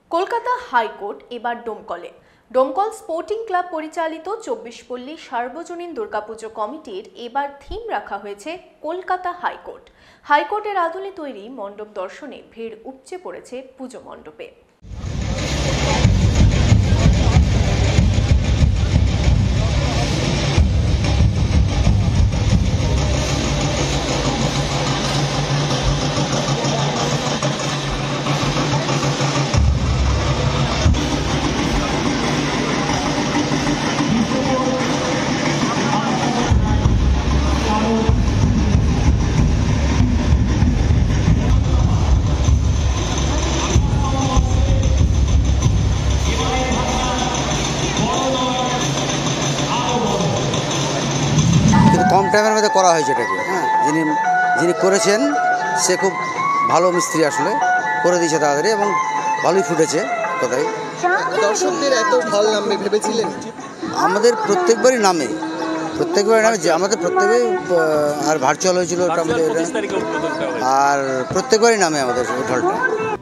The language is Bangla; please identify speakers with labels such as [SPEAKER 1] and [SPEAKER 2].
[SPEAKER 1] কলকাতা হাইকোর্ট এবার ডোমকলে। ডোমকল স্পোর্টিং ক্লাব পরিচালিত 24পল্লী সার্বজনীন দুর্গাপুজো কমিটির এবার থিম রাখা হয়েছে কলকাতা হাইকোর্ট। হাইকোর্টের আদলে তৈরি মণ্ডপ দর্শনে ভিড় উপচে পড়েছে পুজো মণ্ডপে।
[SPEAKER 2] কম টাইমের মধ্যে করা হয়েছে এটাকে। যিনি করেছেন সে খুব ভালো মিস্ত্রি, আসলে করে দিয়েছে তাড়াতাড়ি এবং ভালোই ফুটেছে। কোথায়
[SPEAKER 3] দর্শকদের এত ভালো নামবে ভেবেছিলেন?
[SPEAKER 2] আমাদের প্রত্যেকবারই নামে যে আমাদের প্রত্যেকবারই, আর ভার্চুয়াল হয়েছিল ওটা আমাদের, আর প্রত্যেকবারই নামে আমাদের ঢলটা।